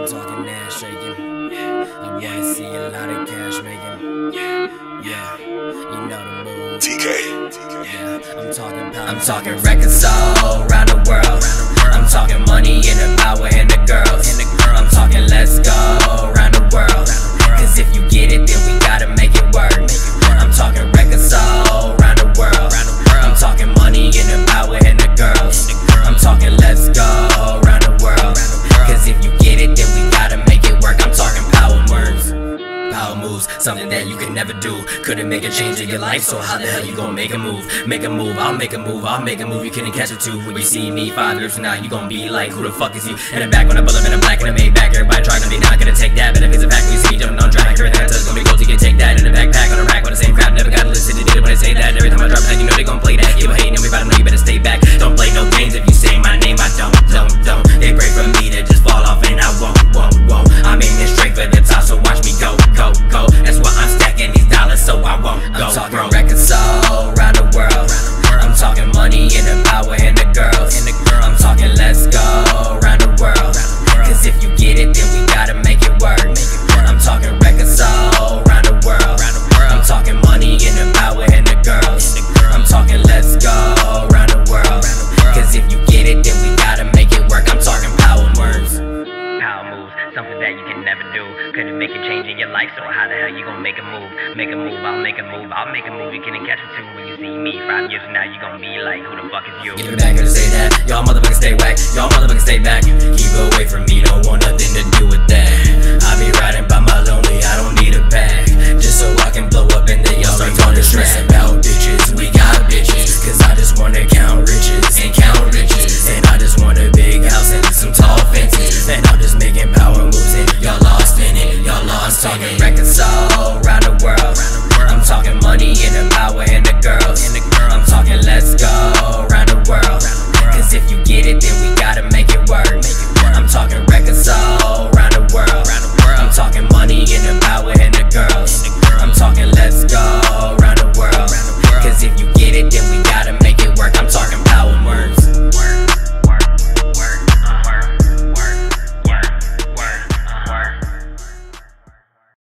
I'm talking ass shaking. I wanna see a lot of cash making. Yeah, you know the move. Yeah, I'm talking records all around the world. I'm talking money and the power and the girls. I'm talking let's go around the world. Cause if you get it, then we gotta make it work. I'm talking records all around the world. I'm talking money and the power and the girls. I'm talking let's go around the world. Cause if you get it, then we gotta make it work. I'm talking power moves. Power moves, something that you can never do. Couldn't make a change in your life, so how the hell you gonna make a move? Make a move, I'll make a move, I'll make a move. You couldn't catch it too. When you see me 5 years from now, you gon' be like, who the fuck is you? In the back when I pull up in the black and a Maybach, everybody trying to be not gonna take that. But if it's a fact, when you see me jumping on track, everything I touch is gonna be gold. You can take that in the backpack on the rack with the same crap. Never gotta listen to it when they say that. Every time I drop that, you know they gon' play that. You hating, everybody know you better stay back. Don't play no games. If you say my name, I don't. They pray for me to just fall off and I won't. I'm aiming straight for the top, so watch me go. That's why I'm stacking these dollars, so I won't go. I'm talking records all around the world. I'm talking money and the power and the girls. I'm talking let's go around the world. Cause if you get it, then we gotta make it work. I'm talking records all around the world. I'm talking money and the power and the girls. I'm talking let's go around the world. Cause if you get it, then we gotta make it work. I'm talking power moves. Power moves, something that you can never do. Couldn't make a change in your life, so how the hell you gonna make a move? Make a move, I'll make a move, I'll make a move. You couldn't catch it too. When you see me 5 years from now, you gonna be like, who the fuck is you? Give it back, gonna say that. Y'all motherfuckers stay whack, y'all motherfuckers stay back. Keep away from me, don't want nothing to do with that. I be riding by